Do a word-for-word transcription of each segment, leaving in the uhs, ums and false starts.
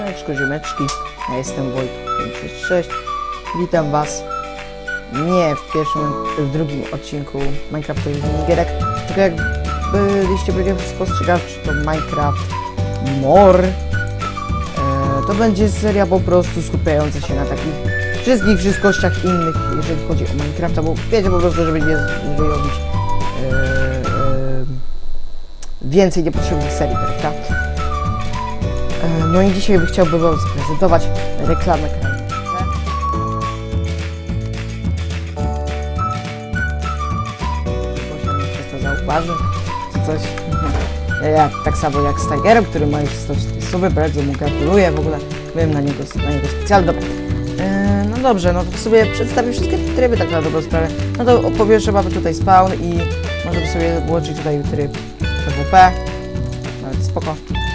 Siemaneczko, ziomeczki, ja jestem Wojtek pięć sześć sześć. Witam was nie w pierwszym, w drugim odcinku Minecraftowych minigierek, tylko jak byliście byli spostrzegawczy, to Minecraft More. E, to będzie seria po prostu skupiająca się na takich wszystkich wszystkościach innych, jeżeli chodzi o Minecrafta, bo wiecie po prostu, żeby nie robić e, e, więcej niepotrzebnych serii, prawda? No i dzisiaj chciałbym wam zaprezentować reklamę krajnicy. Może mi przez to zauważy, czy coś. Ja, tak samo jak z Tigerem, który ma już sto cztery suby, bardzo mu gratuluję, w ogóle byłem na niego, na niego specjalnie. Dobra. Eee, no dobrze, no to sobie przedstawię wszystkie tryby tak na dobrą sprawę. No to po pierwsze mamy tutaj spawn i możemy sobie włączyć tutaj tryb PvP. Nawet spoko.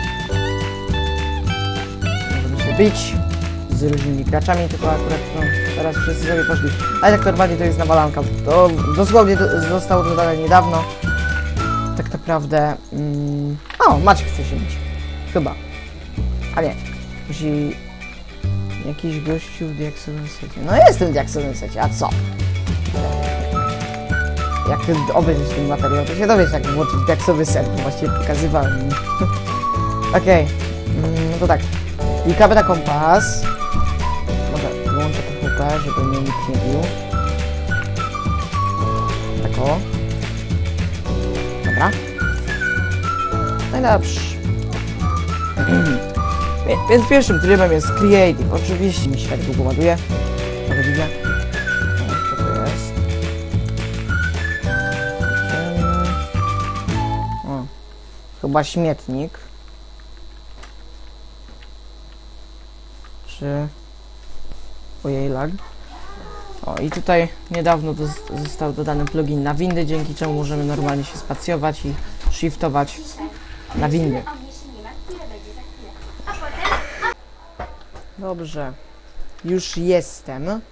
Bić z różnymi graczami, tylko akurat no, teraz wszyscy sobie poszli. A jak normalnie to jest nawalanka. To dosłownie do, zostało dodane niedawno. Tak naprawdę... Mm, o, Maciek chce się bić. Chyba. A nie. Musi... Jakiś gościu w diaksowym secie. No jestem w diaksowym secie, a co? Jak obejrzysz ten materiał, to się dowiesz, jak włączyć diaksowy set. Bo właściwie pokazywałem. Okej. Okay. Mm, no to tak. Klikamy na kompas. Może wyłączę PvP, żeby mnie nikt nie bił. Tak o. Dobra. Najlepszy. Więc pierwszym trybem jest Creative. Oczywiście mi się tak długo ładuje. Ale widzę. Co to jest? O. Chyba śmietnik. Czy... Ojej, lag. O, i tutaj niedawno do, został dodany plugin na windy, dzięki czemu możemy normalnie się spacjować i shiftować na windy. Dobrze. Już jestem. Um,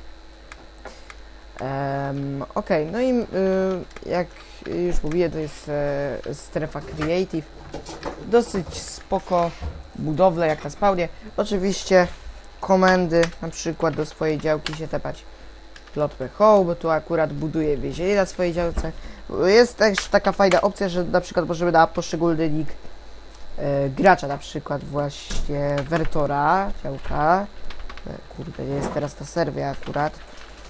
ok, no i y, jak już mówiłem, to jest e, strefa Creative. Dosyć spoko budowle jak na spawnie. Oczywiście komendy, na przykład do swojej działki się tepać plotwę home, bo tu akurat buduję więzienie na swojej działce. Jest też taka fajna opcja, że na przykład możemy na poszczególny nick e, gracza, na przykład właśnie Wertora, działka. E, kurde, jest teraz ta serwia akurat.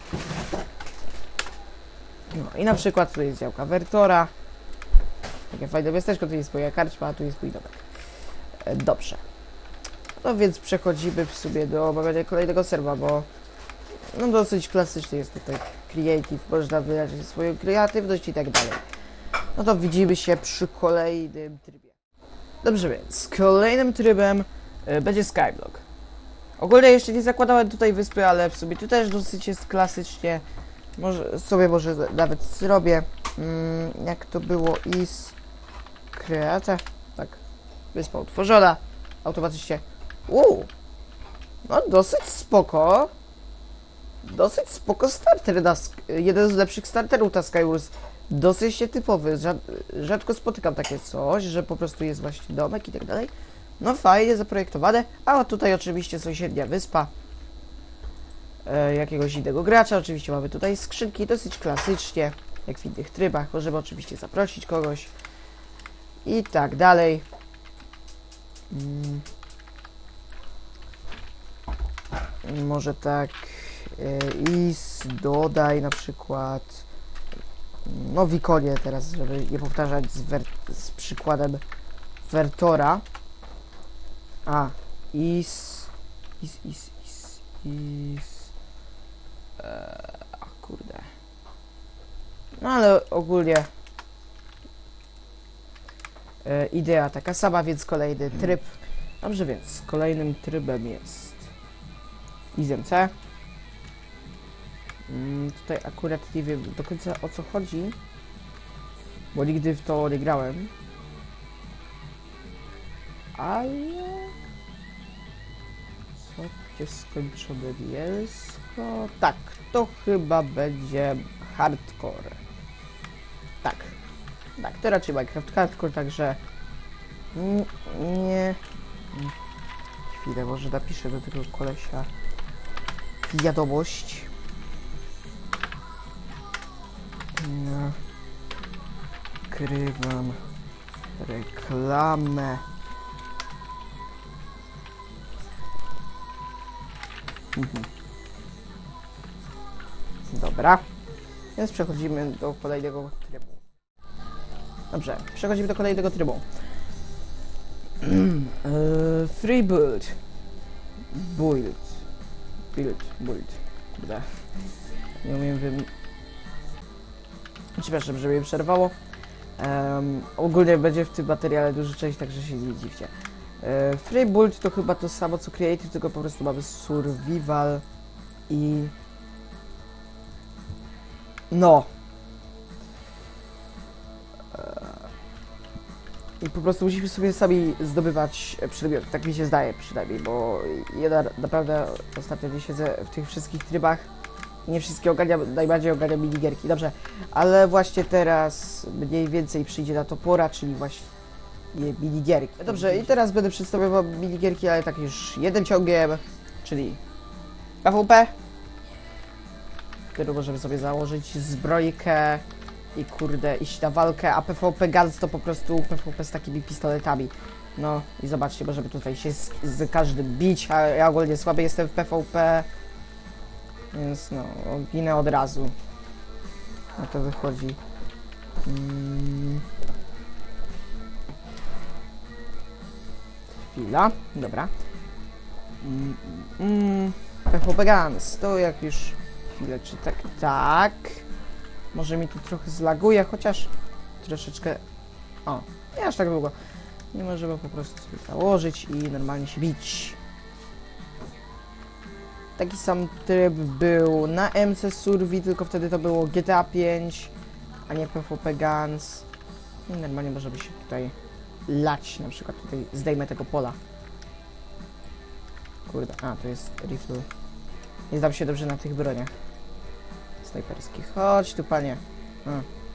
No i na przykład tu jest działka Wertora. Takie fajne miasteczko, tu jest moja karczma, a tu jest mój domek. E, dobrze. No więc przechodzimy w sumie do omawiania kolejnego serwa, bo no dosyć klasyczny jest tutaj Creative, można wyrazić swoją kreatywność i tak dalej. No to widzimy się przy kolejnym trybie. Dobrze, więc kolejnym trybem y, będzie Skyblock. Ogólnie jeszcze nie zakładałem tutaj wyspy, ale w sumie tu też dosyć jest klasycznie. Może sobie może nawet zrobię, mm, jak to było is create. Tak, wyspa utworzona automatycznie. Uuu, no dosyć spoko. Dosyć spoko starter na jeden z lepszych starterów na Skywars. Dosyć nietypowy. Rzad rzadko spotykam takie coś, że po prostu jest właśnie domek i tak dalej. No fajnie zaprojektowane. A tutaj oczywiście sąsiednia wyspa e, jakiegoś innego gracza. Oczywiście mamy tutaj skrzynki dosyć klasycznie, jak w innych trybach. Możemy oczywiście zaprosić kogoś i tak dalej. Mm. Może tak e, is dodaj na przykład no Wikonie teraz, żeby nie powtarzać z, z przykładem Wertora. A is is is is is e, a kurde, no ale ogólnie e, idea taka sama, więc kolejny tryb. Dobrze, więc kolejnym trybem jest Izem C. Mm, tutaj akurat nie wiem do końca o co chodzi, bo nigdy w to nie grałem. Ale... Co będzie skończone bielsko? Tak, to chyba będzie hardcore. Tak. Tak, to raczej Minecraft Hardcore, także... Nie... chwilę, może napiszę do tego kolesia wiadomość. Nagrywam reklamę. Mhm. Dobra. Więc przechodzimy do kolejnego trybu. Dobrze, przechodzimy do kolejnego trybu. uh, free build. Build. Build. Build. Kurde. Nie umiem wym... Przepraszam, że mnie przerwało. Um, ogólnie będzie w tym materiale dużo część, także się nie dziwcie. Uh, free build to chyba to samo co creative, tylko po prostu mamy survival i... No. I po prostu musimy sobie sami zdobywać przedmioty, tak mi się zdaje przynajmniej, bo ja na, naprawdę ostatnio nie siedzę w tych wszystkich trybach. Nie wszystkie ogarniam, najbardziej ogarniam minigierki, dobrze. Ale właśnie teraz mniej więcej przyjdzie na to pora, czyli właśnie minigierki. Dobrze, i teraz będę przedstawiał wam minigierki, ale tak już jednym ciągiem, czyli PvP, który możemy sobie założyć zbrojkę i kurde iść na walkę, a PvP Guns to po prostu PvP z takimi pistoletami. No i zobaczcie, możemy tutaj się z, z każdym bić, a ja ogólnie słaby jestem w PvP, więc no, ginę od razu. Na to wychodzi. Hmm. Chwila, dobra. Mm, mm, PvP Guns, to jak już chwilę, czy tak, tak. Może mi tu trochę zlaguje, chociaż troszeczkę... O, nie aż tak długo. Nie możemy po prostu sobie założyć i normalnie się bić. Taki sam tryb był na M C Survi, tylko wtedy to było G T A pięć, a nie PvP Guns. I normalnie możemy się tutaj lać, na przykład tutaj zdejmę tego pola. Kurde, a to jest rifle. Nie znam się dobrze na tych broniach snajperskich. Chodź tu, panie. A.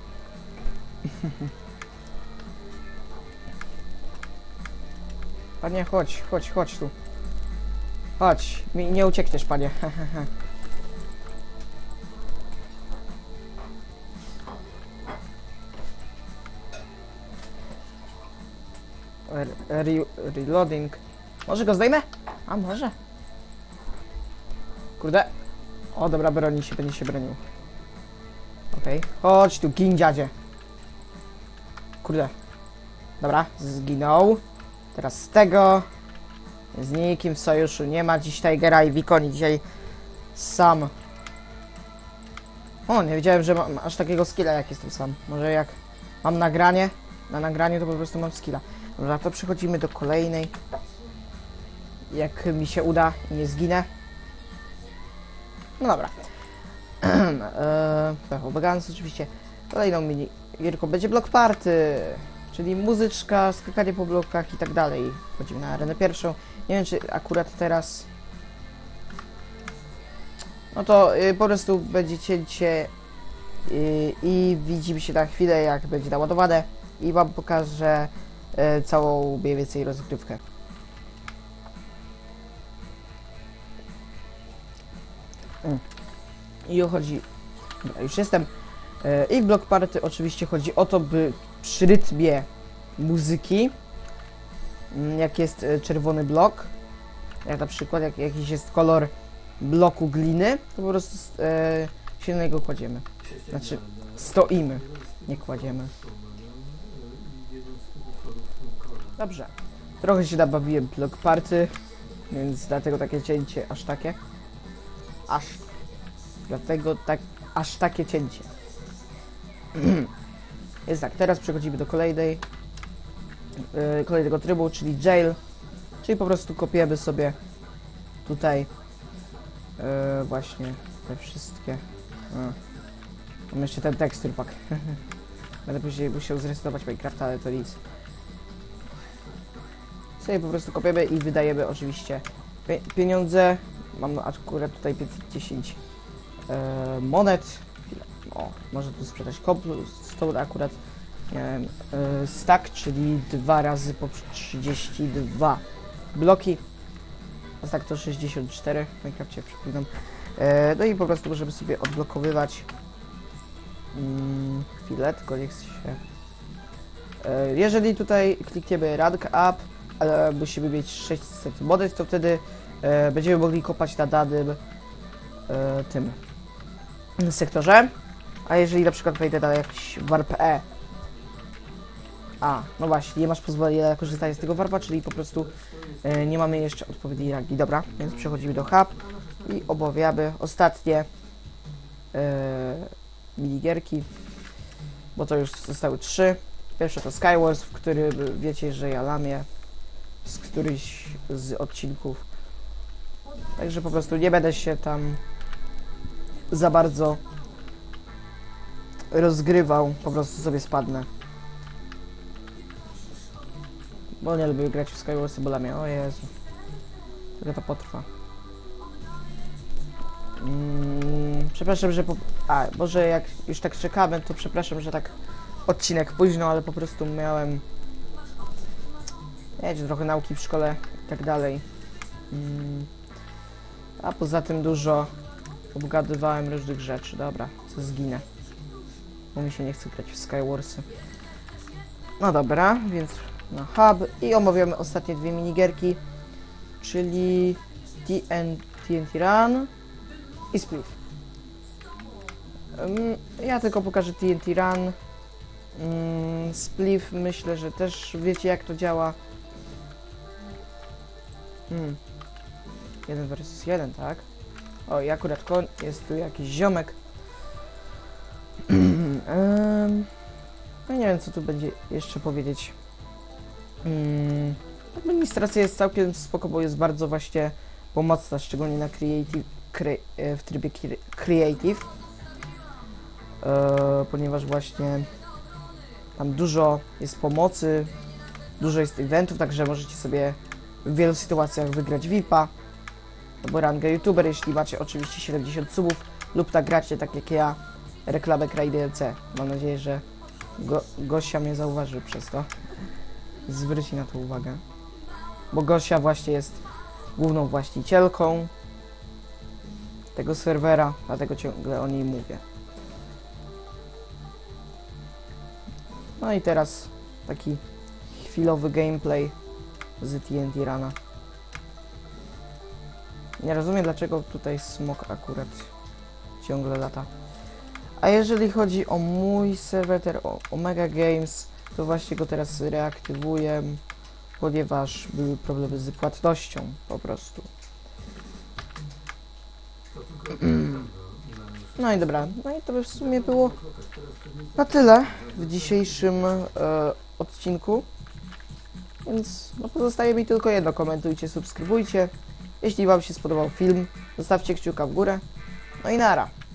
Panie, chodź, chodź, chodź tu. Chodź, mi nie uciekniesz, panie. Re reloading. Może go zdejmę? A może? Kurde. O, dobra, broni się, będzie się bronił. Okej. Okay. Chodź tu, gin dziadzie. Kurde. Dobra, zginął. Teraz z tego. Z nikim w sojuszu nie ma dziś Tigera i Wikoni. Dzisiaj sam. O, nie wiedziałem, że mam aż takiego skilla, jak jestem sam. Może jak mam nagranie, na nagraniu to po prostu mam skilla. Dobra, to przechodzimy do kolejnej. Jak mi się uda i nie zginę. No dobra. eee, PvP Guns oczywiście. Kolejną mini gierką będzie Block Party, czyli muzyczka, skakanie po blokach i tak dalej. Wchodzimy na arenę pierwszą. Nie wiem, czy akurat teraz... No to y, po prostu będzie cięcie y, i widzimy się na chwilę, jak będzie naładowane i wam pokażę y, całą mniej więcej rozgrywkę. Mm. I chodzi... Dobra, już jestem. Y, I w Block Party oczywiście chodzi o to, by przy rytmie muzyki, y, jak jest y, czerwony blok, jak na przykład jak jakiś jest kolor bloku gliny, to po prostu e, się na niego kładziemy. Znaczy, stoimy, nie kładziemy. Dobrze. Trochę się nabawiłem Block Party, więc dlatego takie cięcie, aż takie. Aż. Dlatego tak, aż takie cięcie. Jest tak, teraz przechodzimy do kolejnej, e, kolejnego trybu, czyli jail. Czyli po prostu kopiemy sobie tutaj Yy, właśnie te wszystkie. A. Mam jeszcze ten tekstur pack. Będę później musiał zresetować Minecrafta, ale to nic. Sobie po prostu kopiemy i wydajemy oczywiście pie pieniądze. Mam akurat tutaj pięćset dziesięć yy, monet. O, może tu sprzedać cobblestone akurat. Miałem yy, stack, czyli dwa razy po trzydzieści dwa bloki. a tak to sześćdziesiąt cztery w Minecrafcie, przypominam. E, no i po prostu możemy sobie odblokowywać mm, chwilę, tylko nie chcę się... E, jeżeli tutaj klikniemy rank up, ale musimy mieć sześćset monet, to wtedy e, będziemy mogli kopać na danym e, tym sektorze. A jeżeli na przykład wejdę na jakiś warp E, a, no właśnie, nie masz pozwolenia na korzystanie z tego warpa, czyli po prostu e, nie mamy jeszcze odpowiedniej rangi. Dobra, więc przechodzimy do hub i obawiamy ostatnie e, minigierki, bo to już zostały trzy. Pierwsze to Skywars, w którym wiecie, że ja lamię z któryś z odcinków. Także po prostu nie będę się tam za bardzo rozgrywał, po prostu sobie spadnę. Bo nie lubię grać w Skywarsy, bo lamię. O Jezu. Tylko to potrwa. Mm, przepraszam, że po... A, może jak już tak czekamy, to przepraszam, że tak odcinek późno, ale po prostu miałem... Wiecie, trochę nauki w szkole i tak dalej. Mm, a poza tym dużo obgadywałem różnych rzeczy. Dobra, co zginę. Bo mi się nie chce grać w Skywarsy. No dobra, więc na hub i omawiamy ostatnie dwie minigierki, czyli T N T Run i Spliff. Um, ja tylko pokażę T N T Run. Um, Spliff myślę, że też wiecie jak to działa. Hmm. Jeden versus jeden, tak? O, i akurat koń, jest tu jakiś ziomek. um, no nie wiem co tu będzie jeszcze powiedzieć. Hmm. Administracja jest całkiem spoko, bo jest bardzo właśnie pomocna, szczególnie na creative, cre, w trybie creative, e, ponieważ właśnie tam dużo jest pomocy, dużo jest eventów, także możecie sobie w wielu sytuacjach wygrać V I P-a albo rangę youtuber, jeśli macie oczywiście siedemdziesiąt subów lub tak gracie tak jak ja, reklamę kraj D L C. Mam nadzieję, że go, Gosia mnie zauważy przez to. Zwróci na to uwagę. Bo Gosia właśnie jest główną właścicielką tego serwera, dlatego ciągle o niej mówię. No i teraz taki chwilowy gameplay z T N T Runa. Nie rozumiem dlaczego tutaj smok akurat ciągle lata. A jeżeli chodzi o mój serwer, o Omega Games, to właśnie go teraz reaktywuję, ponieważ były problemy z płatnością po prostu. No i dobra, no i to by w sumie było na tyle w dzisiejszym e, odcinku. Więc no, pozostaje mi tylko jedno, komentujcie, subskrybujcie. Jeśli wam się spodobał film, zostawcie kciuka w górę. No i nara.